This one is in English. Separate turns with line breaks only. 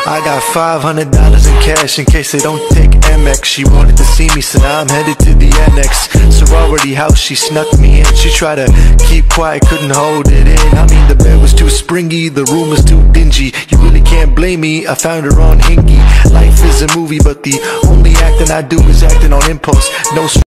I got $500 in cash in case they don't take Amex. She wanted to see me, so now I'm headed to the annex. Sorority house, she snuck me in. She tried to keep quiet, couldn't hold it in. I mean, the bed was too springy, the room was too dingy. You really can't blame me, I found her on Hingy. Life is a movie, but the only acting I do is acting on impulse. No